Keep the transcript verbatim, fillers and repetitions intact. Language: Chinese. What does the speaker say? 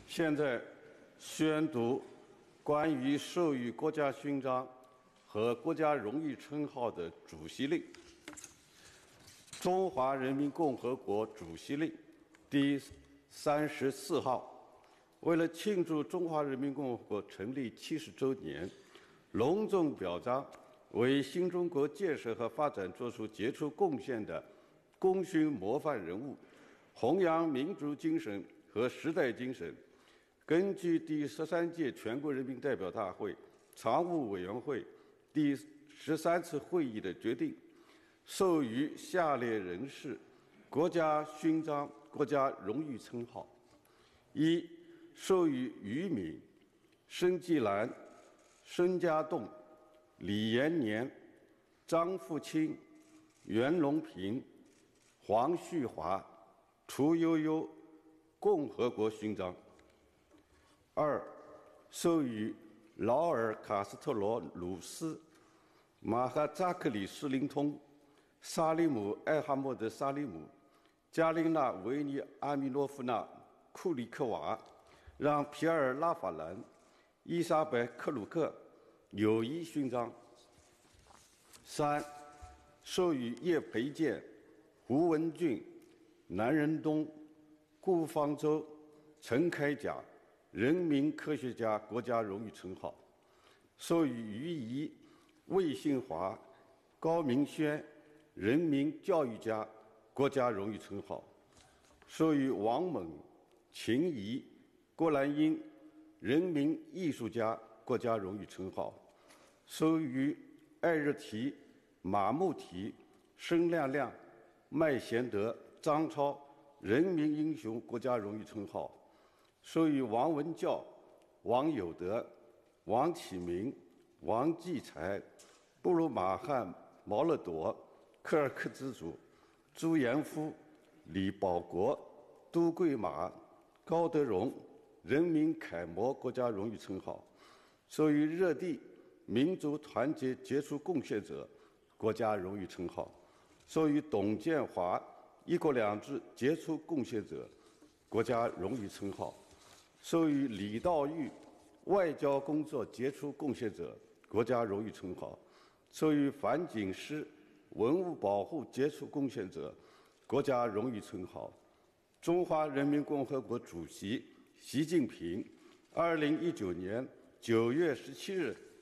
现在宣读关于授予国家勋章和国家荣誉称号的主席令。中华人民共和国主席令第三十四号。为了庆祝中华人民共和国成立七十周年，隆重表彰为新中国建设和发展作出杰出贡献的功勋模范人物，弘扬民族精神和时代精神，根据第十三届全国人民代表大会常务委员会第十三次会议的决定，授予下列人士国家勋章、国家荣誉称号：一、授予俞敏、申纪兰、申家栋、李延年、张富清、袁隆平、黄旭华、屠呦呦共和国勋章；二、授予劳尔·卡斯特罗鲁斯、马哈扎克里斯林通、沙利姆·艾哈默德·沙利姆、加琳娜·维尼阿米诺夫娜·库里克娃，让皮埃尔·拉法兰、伊莎白·克鲁克友谊勋章；三、授予叶培建、胡文俊、南仁东、顾方舟、陈开甲人民科学家国家荣誉称号；授予于怡、魏新华、高明轩人民教育家国家荣誉称号；授予王猛、秦怡、郭兰英人民艺术家国家荣誉称号；授予艾日提、马穆提、申亮亮、麦贤德、张超人民英雄国家荣誉称号；授予王文教、王有德、王启明、王继才、布鲁马汉、毛勒朵、科尔克孜族、朱延夫、李保国、都贵马、高德荣人民楷模国家荣誉称号；授予热地民族团结杰出贡献者国家荣誉称号；授予董建华一国两制杰出贡献者国家荣誉称号；授予李道玉外交工作杰出贡献者国家荣誉称号；授予樊锦诗文物保护杰出贡献者国家荣誉称号。中华人民共和国主席习近平二零一九年九月十七日